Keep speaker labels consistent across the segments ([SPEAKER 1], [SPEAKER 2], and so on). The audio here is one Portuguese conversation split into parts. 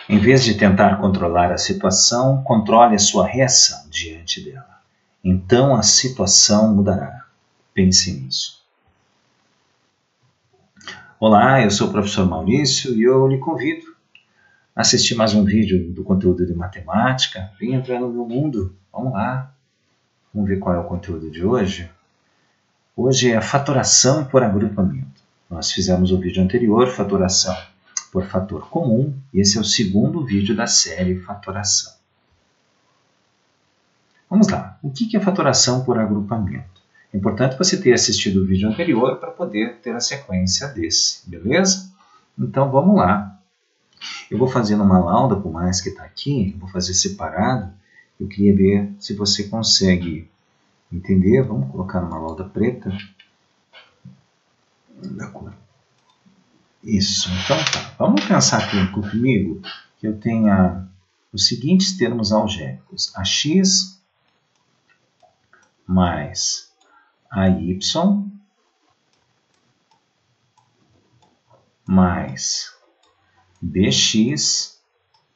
[SPEAKER 1] Em vez de tentar controlar a situação, controle a sua reação diante dela. Então a situação mudará. Pense nisso. Olá, eu sou o professor Maurício e eu lhe convido a assistir mais um vídeo do conteúdo de matemática. Vem entrar no meu mundo. Vamos lá. Vamos ver qual é o conteúdo de hoje. Hoje é a fatoração por agrupamento. Nós fizemos o vídeo anterior, fatoração por fator comum, e esse é o segundo vídeo da série fatoração. Vamos lá. O que é fatoração por agrupamento? É importante você ter assistido o vídeo anterior para poder ter a sequência desse, beleza? Então vamos lá. Eu vou fazer uma lauda, por mais que está aqui, eu vou fazer separado. Eu queria ver se você consegue entender. Vamos colocar numa lauda preta. Da cor. Isso, então tá. Vamos pensar aqui comigo que eu tenha os seguintes termos algébricos. AX mais AY mais BX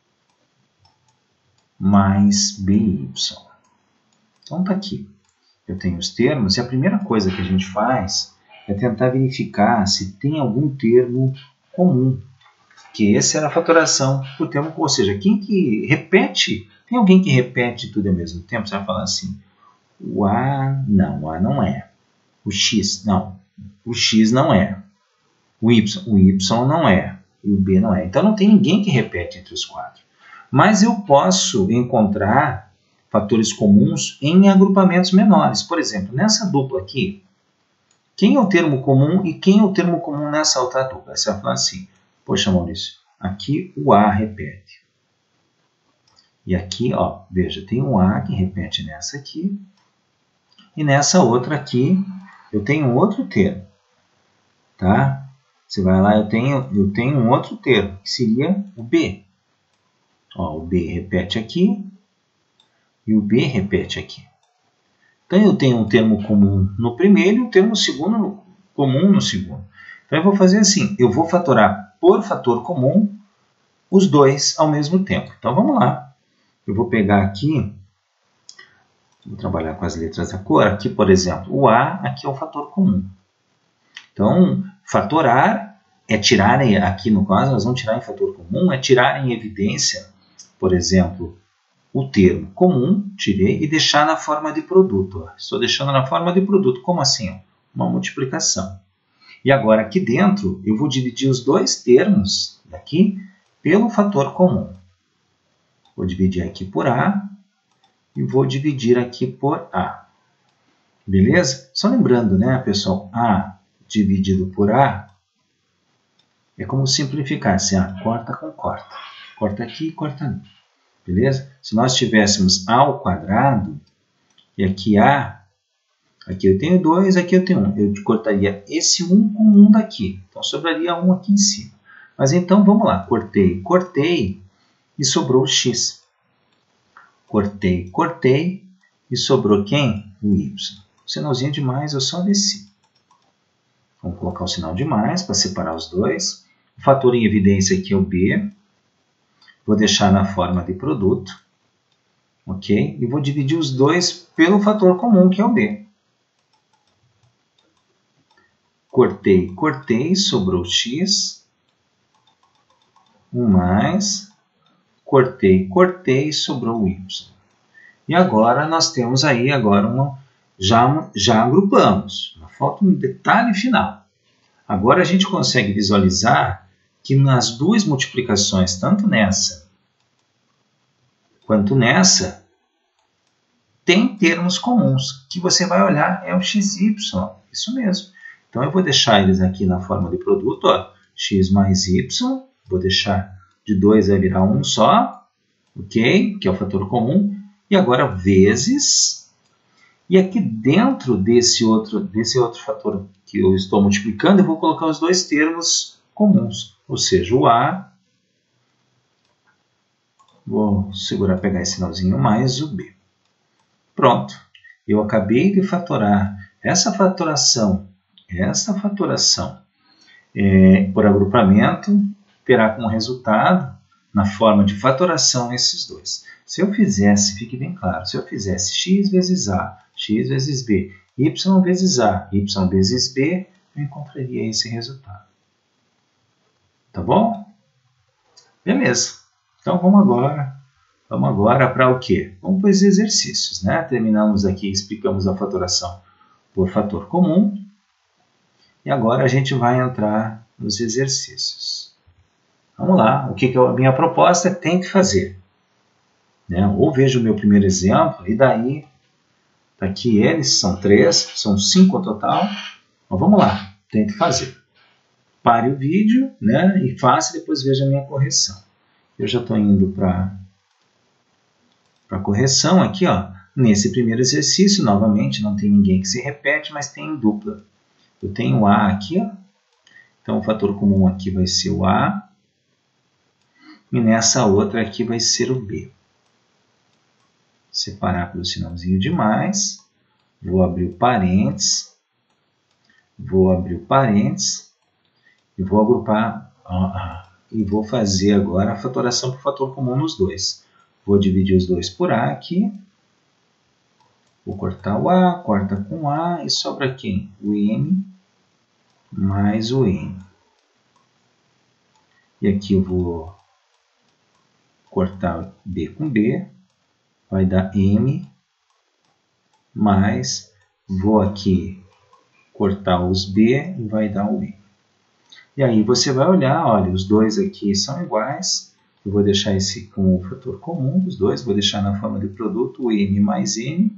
[SPEAKER 1] mais BY. Então tá aqui. Eu tenho os termos e a primeira coisa que a gente faz é tentar verificar se tem algum termo comum. Que essa era a fatoração por termo comum. Ou seja, quem que repete, tem alguém que repete tudo ao mesmo tempo? Você vai falar assim, o A não é. O X, não. O X não é. O Y não é. E o B não é. Então não tem ninguém que repete entre os quatro. Mas eu posso encontrar fatores comuns em agrupamentos menores. Por exemplo, nessa dupla aqui, quem é o termo comum e quem é o termo comum nessa outra dupla? Você vai falar assim, poxa Maurício, aqui o A repete. E aqui, ó, veja, tem um A que repete nessa aqui. E nessa outra aqui, eu tenho outro termo. Tá? Você vai lá, eu tenho um outro termo, que seria o B. Ó, o B repete aqui e o B repete aqui. Então, eu tenho um termo comum no primeiro e um termo comum no segundo. Então, eu vou fazer assim, eu vou fatorar por fator comum os dois ao mesmo tempo. Então, vamos lá. Eu vou pegar aqui, vou trabalhar com as letras da cor. Aqui, por exemplo, o A, aqui é o fator comum. Então, fatorar é tirar, aqui no caso, nós vamos tirar em fator comum, é tirar em evidência, por exemplo, o termo comum, tirei, e deixar na forma de produto. Ó. Estou deixando na forma de produto. Como assim? Ó? Uma multiplicação. E agora, aqui dentro, eu vou dividir os dois termos daqui pelo fator comum. Vou dividir aqui por A e vou dividir aqui por A. Beleza? Só lembrando, né, pessoal? A dividido por A é como simplificar. Se A corta com corta. Corta aqui e corta ali. Beleza? Se nós tivéssemos A ao quadrado, e aqui A, aqui eu tenho 2, aqui eu tenho 1. Eu cortaria esse 1 com 1 daqui. Então, sobraria 1 aqui em cima. Mas então, vamos lá. Cortei, e sobrou o X. Cortei, e sobrou quem? O Y. O sinalzinho de mais eu só desci. Vamos colocar o sinal de mais para separar os dois. O fator em evidência aqui é o B. Vou deixar na forma de produto, ok? E vou dividir os dois pelo fator comum, que é o B. Cortei, sobrou X. 1 mais. Cortei, sobrou Y. E agora nós temos aí, já agrupamos. Falta um detalhe final. Agora a gente consegue visualizar que nas duas multiplicações, tanto nessa quanto nessa, tem termos comuns, que você vai olhar é o XY, isso mesmo. Então eu vou deixar eles aqui na forma de produto, ó, X mais Y, vou deixar de 2 vai virar 1 só, ok? Que é o fator comum, e agora vezes, e aqui dentro desse outro fator que eu estou multiplicando, eu vou colocar os dois termos comuns, ou seja, o A, vou segurar, pegar esse sinalzinho, mais o B. Pronto, eu acabei de fatorar essa fatoração por agrupamento, terá como resultado na forma de fatoração esses dois. Se eu fizesse, fique bem claro, se eu fizesse x vezes a, x vezes b, y vezes a, y vezes b, eu encontraria esse resultado. Tá bom? Beleza. Então vamos agora para o quê? Vamos para os exercícios, né? Terminamos aqui, explicamos a fatoração por fator comum. E agora a gente vai entrar nos exercícios. Vamos lá. O que a minha proposta é tente fazer. Né? Ou veja o meu primeiro exemplo e daí, aqui eles são 3, são 5 no total. Então vamos lá, tente fazer. Pare o vídeo, né? E faça e depois veja a minha correção. Eu já estou indo para a correção aqui, ó. Nesse primeiro exercício, novamente, não tem ninguém que se repete, mas tem em dupla. Eu tenho A aqui, ó. Então o fator comum aqui vai ser o A. E nessa outra aqui vai ser o B. Separar pelo sinalzinho de mais. Vou abrir o parênteses. Vou abrir o parênteses. E vou agrupar. E vou fazer agora a fatoração por fator comum nos dois. Vou dividir os dois por A aqui. Vou cortar o A, corta com A e sobra quem? O M mais o N. E aqui eu vou cortar B com B, vai dar M, mais, vou aqui cortar os B e vai dar o M. E aí você vai olhar, olha, os dois aqui são iguais, eu vou deixar esse com o fator comum dos dois, vou deixar na forma de produto o M mais N.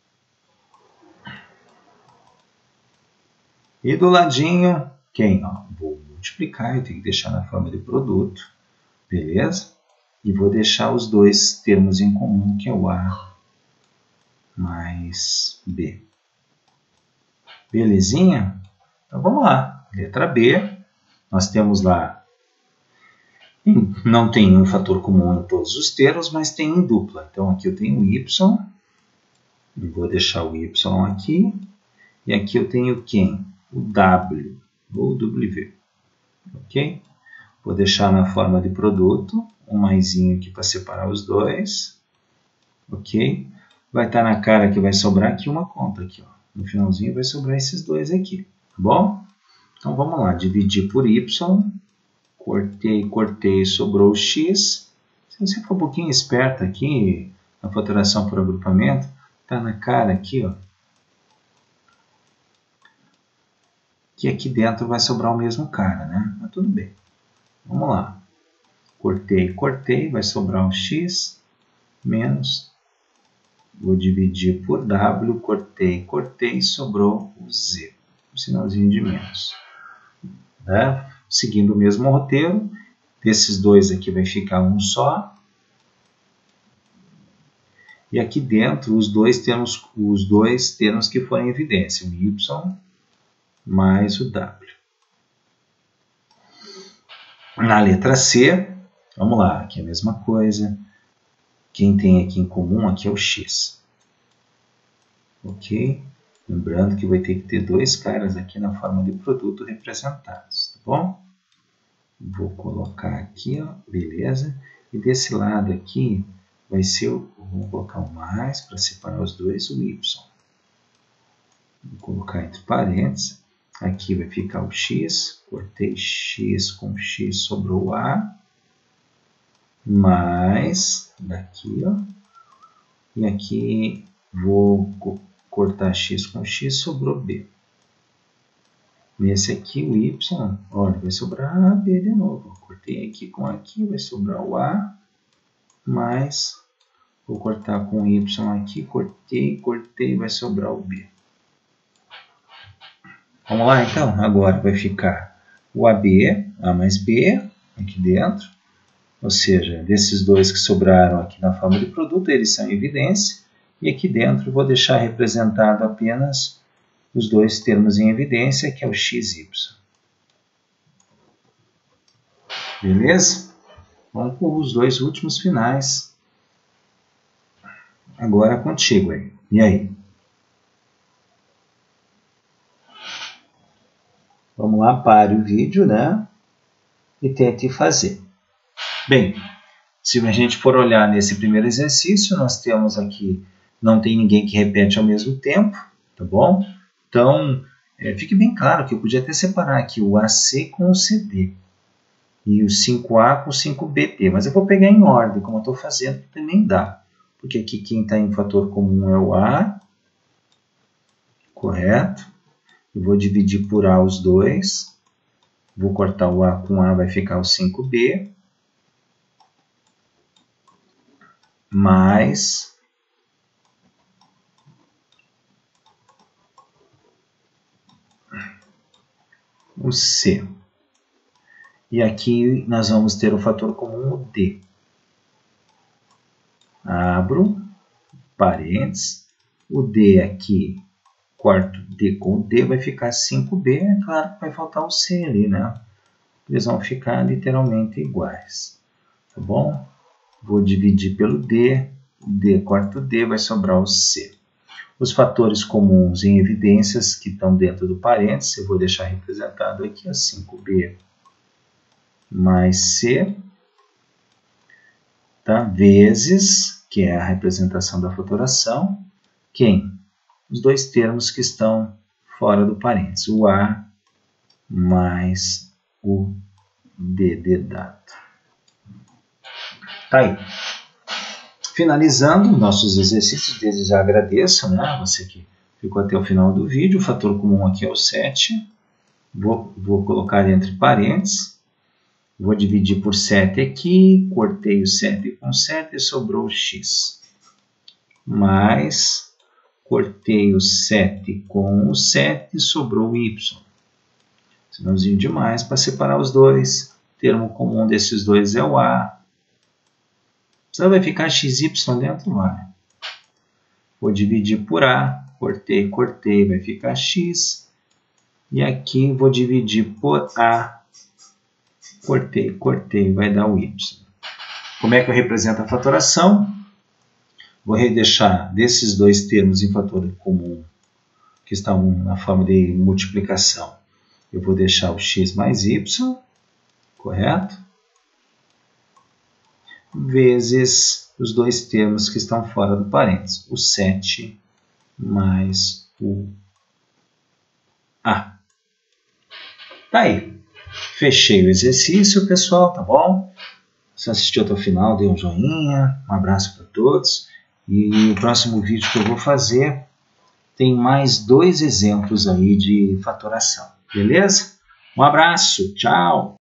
[SPEAKER 1] E do ladinho, quem? Ó, vou multiplicar, eu tenho que deixar na forma de produto, beleza? E vou deixar os dois termos em comum, que é o A mais B. Belezinha? Então vamos lá. Letra B, nós temos lá, não tem um fator comum em todos os termos, mas tem em dupla. Então aqui eu tenho o Y, e vou deixar o Y aqui, e aqui eu tenho quem? O W ou W, ok? Vou deixar na forma de produto, um maisinho aqui para separar os dois, ok? Vai estar na cara que vai sobrar aqui uma conta, aqui, ó. No finalzinho vai sobrar esses dois aqui, tá bom? Então vamos lá, dividir por Y, cortei, sobrou X. Se você for um pouquinho esperto aqui, na fatoração por agrupamento, tá na cara aqui, ó. Que aqui dentro vai sobrar o mesmo cara, né? Mas tudo bem. Vamos lá. Cortei, vai sobrar um X menos. Vou dividir por W, cortei, sobrou o Z. Um sinalzinho de menos. Né? Seguindo o mesmo roteiro, desses dois aqui vai ficar um só. E aqui dentro, os dois termos que forem em evidência, o Y mais o W. Na letra C, vamos lá, aqui é a mesma coisa. Quem tem aqui em comum aqui é o X. Ok? Lembrando que vai ter que ter dois caras aqui na forma de produto representados, tá bom? Vou colocar aqui, ó, beleza? E desse lado aqui vai ser, vou colocar um mais para separar os dois, o Y. Vou colocar entre parênteses. Aqui vai ficar o X, cortei X com X, sobrou o A, mais, daqui, ó, e aqui vou cortar X com X, sobrou B. Nesse aqui, o Y, olha, vai sobrar A, B de novo. Cortei aqui com aqui, vai sobrar o A, mais, vou cortar com o Y aqui, cortei, vai sobrar o B. Vamos lá, então, agora vai ficar o AB, A mais B, aqui dentro. Ou seja, desses dois que sobraram aqui na forma de produto, eles são em evidência. E aqui dentro eu vou deixar representado apenas os dois termos em evidência, que é o x e y. Beleza? Vamos com os dois últimos finais. Agora contigo aí. E aí? Vamos lá, pare o vídeo, né? E tente fazer. Bem, Se a gente for olhar nesse primeiro exercício, nós temos aqui, não tem ninguém que repete ao mesmo tempo, tá bom? Então, fique bem claro que eu podia até separar aqui o AC com o CD e o 5A com o 5BT, mas eu vou pegar em ordem, como eu estou fazendo, também dá. Porque aqui quem está em fator comum é o A, correto? Eu vou dividir por A os dois, vou cortar o A com A, vai ficar o 5B, mais o C. E aqui nós vamos ter o fator comum, o D. Abro parênteses, o D aqui, corto D com D, vai ficar 5B, é claro que vai faltar o C ali, né? Eles vão ficar literalmente iguais, tá bom? Vou dividir pelo D, D corta o D, vai sobrar o C. Os fatores comuns em evidências que estão dentro do parênteses, eu vou deixar representado aqui, a 5B mais C, tá? Vezes, que é a representação da fatoração, quem? Os dois termos que estão fora do parênteses, o A mais o D de dado. Tá aí. Finalizando nossos exercícios, desde já agradeço, né? Você que ficou até o final do vídeo. O fator comum aqui é o 7. Vou colocar entre parênteses. Vou dividir por 7 aqui. Cortei o 7 com 7 e sobrou o x. Mais, cortei o 7 com o 7 e sobrou o y. Sinalzinho de mais para separar os dois. O termo comum desses dois é o A. Então vai ficar XY dentro? Vai. Vou dividir por A, cortei, vai ficar X. E aqui vou dividir por A, cortei, vai dar o Y. Como é que eu represento a fatoração? Vou deixar desses dois termos em fator comum, que estão na forma de multiplicação, eu vou deixar o X mais Y, correto? Vezes os dois termos que estão fora do parênteses, o 7 mais o A. Tá aí. Fechei o exercício, pessoal, tá bom? Se assistiu até o final, dê um joinha, um abraço para todos. E o próximo vídeo que eu vou fazer tem mais 2 exemplos aí de fatoração, beleza? Um abraço, tchau!